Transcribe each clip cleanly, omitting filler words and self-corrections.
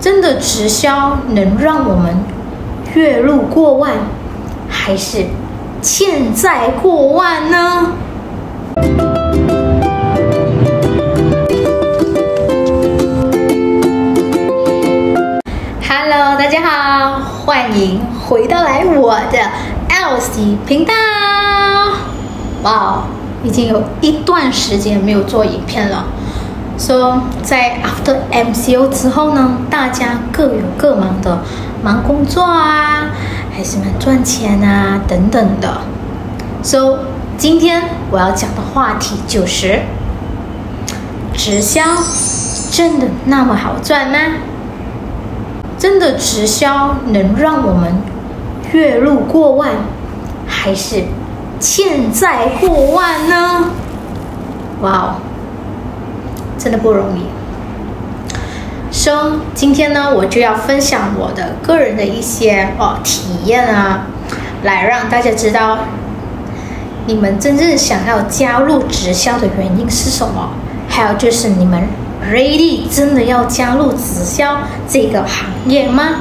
真的直销能让我们月入过万，还是欠债过万呢？Hello， 大家好，欢迎回到我的 Elsie 频道。哇，已经有一段时间没有做影片了。在 After MCO 之后呢，大家各有各忙的，忙工作啊，还是忙赚钱啊等等的。今天我要讲的话题就是：直销真的那么好赚吗？真的直销能让我们月入过万，还是欠债过万呢？哇哦，真的不容易。今天呢，我就要分享我的个人的一些体验啊，来让大家知道你们真正想要加入直销的原因是什么，还有就是你们 ready 真的要加入直销这个行业吗？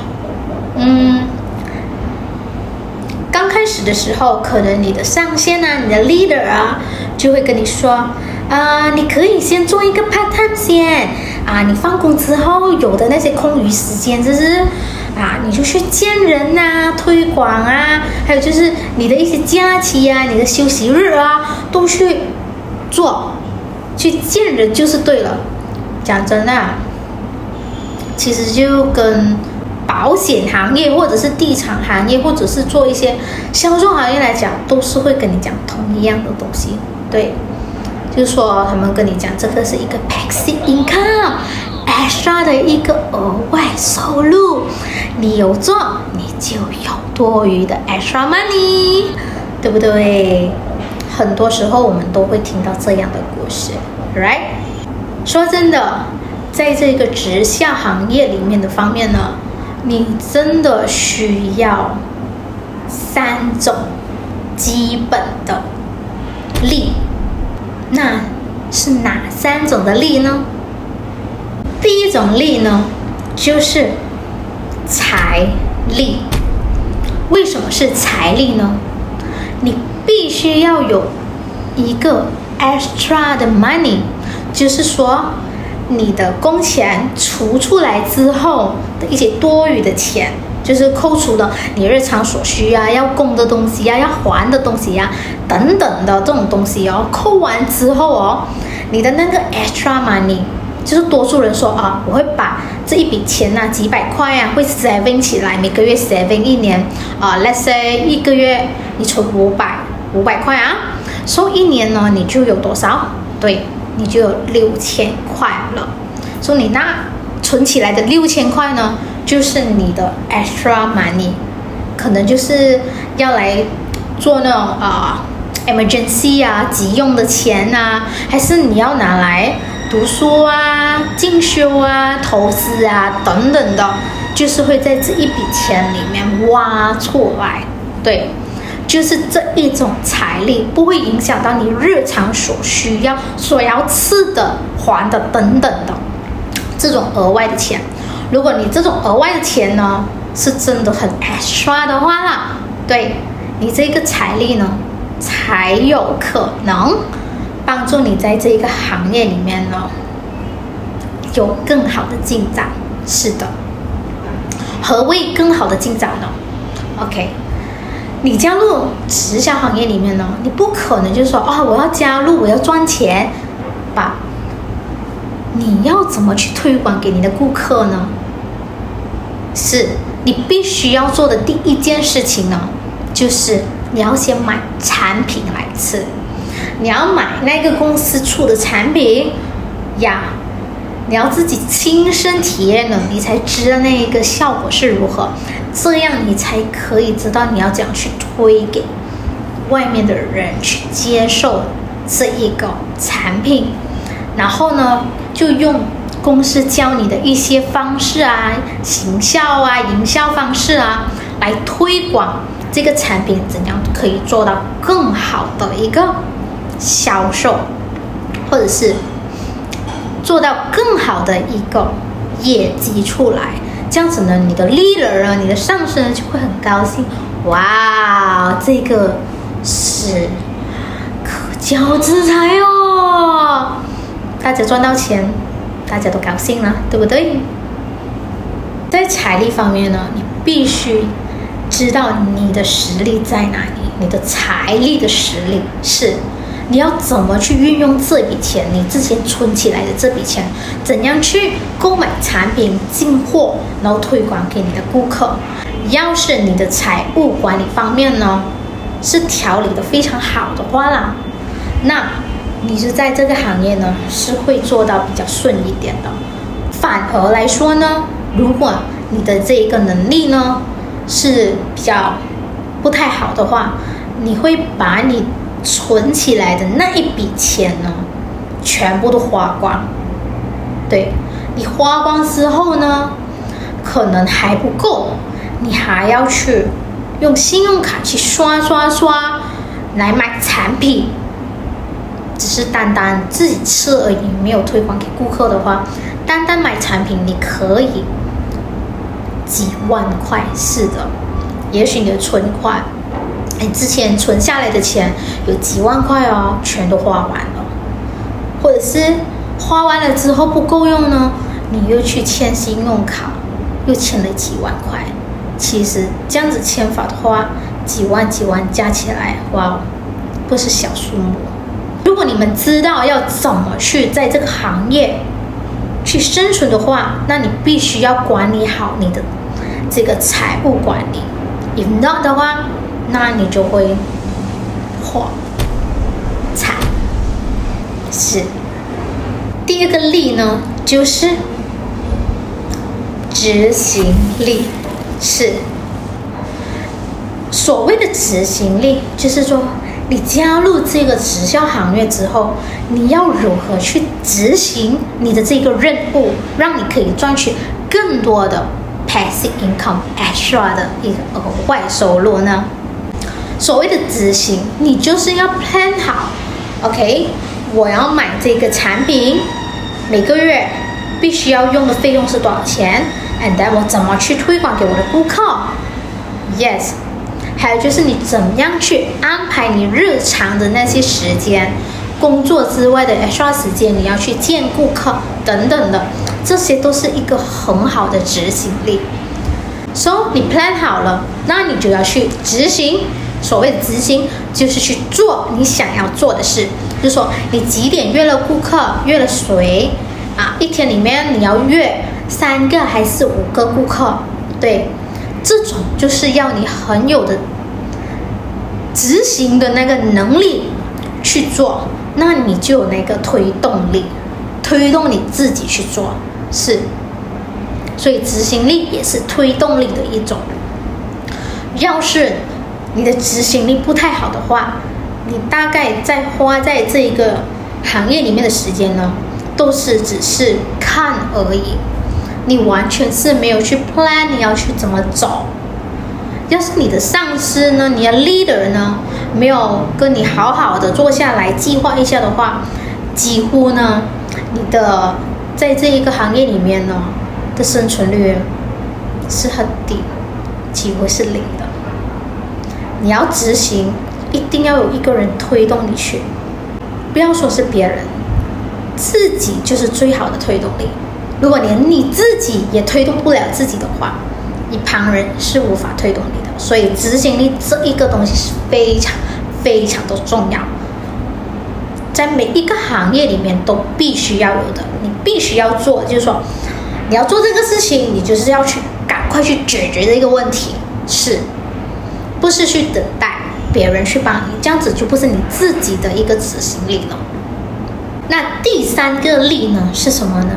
刚开始的时候，可能你的上线啊，你的 leader 啊，就会跟你说你可以先做一个 part time 先你放工之后有的那些空余时间，就是你就去见人啊，推广啊，还有就是你的一些假期啊，你的休息日啊，都去做，去见人就是对了。讲真的其实就跟保险行业或者是地产行业或者是做一些销售行业来讲，都是会跟你讲同一样的东西。对，就是说他们跟你讲这个是一个 passive income extra 的一个额外收入，你有做你就有多余的 extra money， 对不对？很多时候我们都会听到这样的故事 right？ 说真的，在这个直销行业里面的方面呢，你真的需要3种基本的力。那是哪3种的力呢？第一种力呢，就是财力。为什么是财力呢？你必须要有一个 extra 的 money， 就是说你的工钱除出来之后的一些多余的钱，就是扣除了你日常所需啊，要供的东西啊，要还的东西啊等等的这种东西扣完之后你的那个 extra money， 就是多数人说我会把这一笔钱几百块会 saving 起来，每个月 saving 一年let's say 一个月你存500块一年呢你就有多少？对，你就有6000块了。你那存起来的6000块呢，就是你的 extra money， 可能就是要来做那种emergency 急用的钱还是你要拿来读书进修投资等等的，就是会在这一笔钱里面挖出来。对，就是这一种财力，不会影响到你日常所需要所要吃的还的等等的这种额外的钱。如果你这种额外的钱呢是真的很 extra 的话对，你这个财力呢才有可能帮助你在这个行业里面呢有更好的进展。是的，何谓更好的进展呢？ OK， 你加入直销行业里面呢，你不可能就是说我要加入，我要赚钱吧。你要怎么去推广给你的顾客呢？是你必须要做的第一件事情呢，就是你要先买产品来吃，你要买那个公司出的产品你要自己亲身体验了，你才知道那个效果是如何，这样你才可以知道你要怎样去推给外面的人去接受这一个产品。然后呢，就用公司教你的一些方式行销营销方式来推广这个产品，怎样可以做到更好的一个销售，或者是做到更好的一个业绩出来，这样子呢，你的 leader 呢，你的上司呢就会很高兴。哇，这个是可交之财哦，大家赚到钱，大家都高兴了，对不对？在财力方面呢，你必须知道你的实力在哪里，你的财力的实力是你要怎么去运用这笔钱，你之前存起来的这笔钱，怎样去购买产品进货，然后推广给你的顾客。要是你的财务管理方面呢是调理的非常好的话啦，那你是在这个行业呢是会做到比较顺一点的。反而来说呢，如果你的这一个能力呢是比较不太好的话，你会把你存起来的那一笔钱呢全部都花光。对，你花光之后呢可能还不够，你还要去用信用卡去刷来买产品，只是单单自己吃而已，没有推广给顾客的话，单单买产品你可以几万块。是的，也许你的存款你之前存下来的钱有几万块哦，全都花完了，或者是花完了之后不够用呢，你又去签信用卡，又欠了几万块。其实这样子签法的话，几万加起来，哇，不是小数目。如果你们知道要怎么去在这个行业去生存的话，那你必须要管理好你的这个财务管理。If not 的话，那你就会破产。是。第二个力呢，就是执行力。是。所谓的执行力，就是说你加入这个直销行业之后，你要如何去执行你的这个任务，让你可以赚取更多的 passive income extra 的一个额外收入呢？所谓的执行，你就是要 plan 好 ，OK， 我要买这个产品，每个月必须要用的费用是多少钱 ，and then 我怎么去推广给我的顾客 ？Yes。还有就是你怎么样去安排你日常的那些时间，工作之外的 extra 时间，你要去见顾客等等的，这些都是一个很好的执行力。So 你 plan 好了，那你就要去执行。所谓的执行，就是去做你想要做的事。就是说你几点约了顾客，约了谁啊？一天里面你要约3个还是5个顾客？对。这种就是要你很有的执行的那个能力去做，那你就有那个推动力，推动你自己去做。是，所以执行力也是推动力的一种。要是你的执行力不太好的话，你大概花在这个行业里面的时间呢，都是只是看而已。你完全是没有去 plan 你要去怎么走。要是你的上司呢，你的 leader 呢，没有跟你好好的坐下来计划一下的话，几乎呢，你的在这一个行业里面呢的生存率是很低，几乎是0的。你要执行，一定要有一个人推动你去，不要说是别人，自己就是最好的推动力。如果连你自己也推动不了自己的话，一旁人是无法推动你的。所以执行力这一个东西是非常非常的重要，在每一个行业里面都必须要有的。你必须要做，就是说你要做这个事情，你就是要去赶快去解决这个问题，是不是去等待别人去帮你？这样子就不是你自己的一个执行力了。那第3个力呢是什么呢？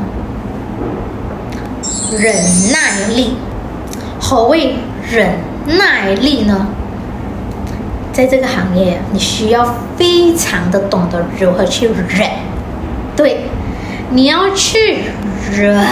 忍耐力。何谓忍耐力呢？在这个行业，你需要非常的懂得如何去忍。对，你要去忍。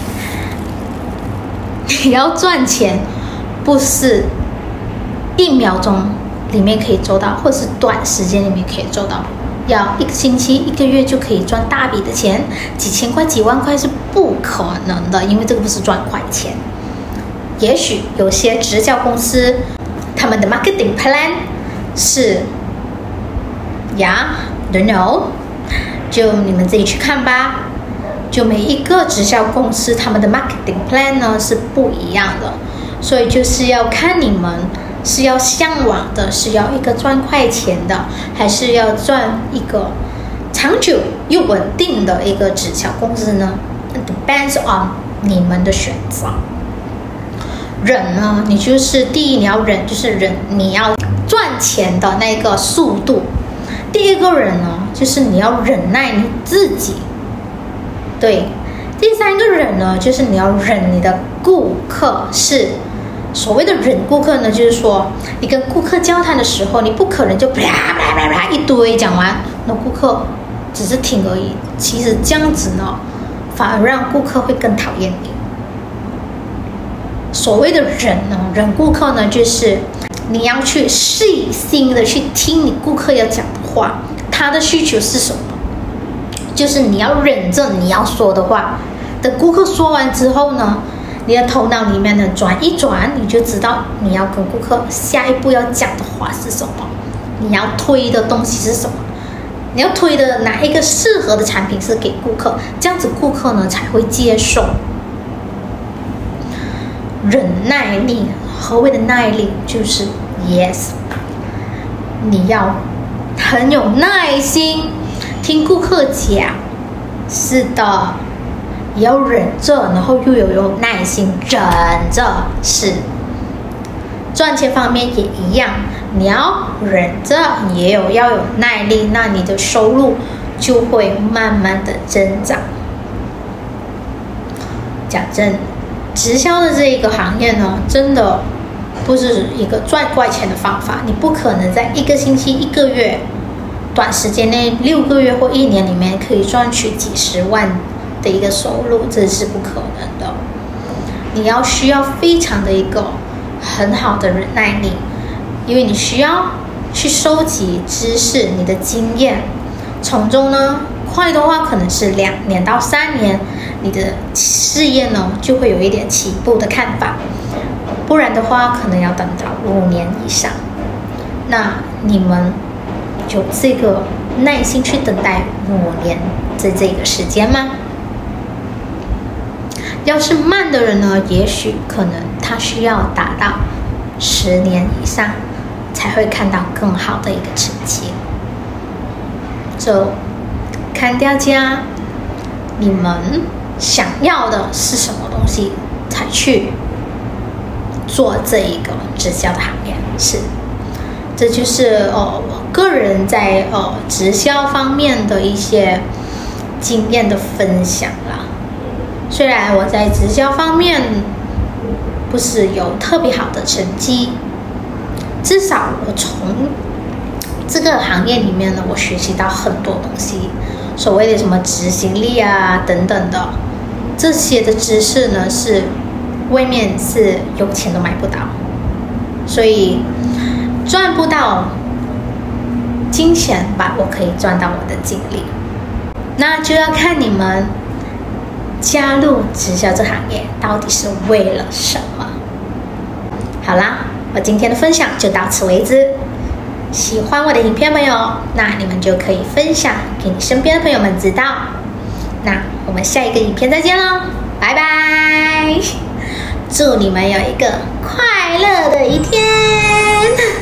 你要赚钱，不是1秒钟里面可以做到，或是短时间里面可以做到。 要1个星期、1个月就可以赚大笔的钱，几千块、几万块是不可能的，因为这个不是赚快钱。也许有些直销公司，他们的 marketing plan 是don't know， 就你们自己去看吧。就每一个直销公司，他们的 marketing plan 呢是不一样的，所以就是要看你们是要向往的，是要一个赚快钱的，还是要赚一个长久又稳定的一个直销公司呢？ Depends on 你们的选择。忍呢，你就是第一你要忍，就是忍你要赚钱的那个速度。第一个忍呢，就是你要忍耐你自己。对，第3个忍呢，就是你要忍你的顾客。是所谓的忍顾客呢，就是说你跟顾客交谈的时候，你不可能就啪啪啪啪一堆讲完，那顾客只是听而已。其实这样子呢，反而让顾客会更讨厌你。所谓的忍呢，忍顾客呢，就是你要去细心的去听你顾客要讲的话，他的需求是什么。就是你要忍着你要说的话，等顾客说完之后呢，你的头脑里面呢转一转，你就知道你要跟顾客下一步要讲的话是什么，你要推的东西是什么，你要推的哪一个适合的产品是给顾客，这样子顾客呢才会接受。忍耐力，何谓的耐力？就是 yes， 你要很有耐心听顾客讲，是的，也要忍着，然后又有耐心忍着。是赚钱方面也一样，你要忍着，你也要有耐力，那你的收入就会慢慢的增长。讲真，直销的这一个行业呢，真的不是一个赚快钱的方法。你不可能在1个星期、1个月、短时间内6个月或1年里面可以赚取几十万的一个收入，这是不可能的。你要需要非常的一个很好的忍耐力，因为你需要去收集知识、你的经验，从中呢，快的话可能是2年到3年，你的事业呢就会有一点起步的看法，不然的话可能要等到5年以上。那你们有这个耐心去等待5年的这个时间吗？要是慢的人呢，也许可能他需要达到10年以上才会看到更好的一个成绩。就看大家你们想要的是什么东西，才去做这一个直销的行业。是，这就是我个人在直销方面的一些经验的分享啦。虽然我在直销方面不是有特别好的成绩，至少我从这个行业里面呢，我学习到很多东西，所谓的什么执行力啊等等的，这些的知识呢是外面是有钱都买不到，所以赚不到金钱吧，我可以赚到我的精力，那就要看你们加入直销这行业到底是为了什么。好啦，我今天的分享就到此为止。喜欢我的影片朋友，那你们就可以分享给你身边的朋友们知道。那我们下一个影片再见咯，拜拜！祝你们有一个快乐的一天。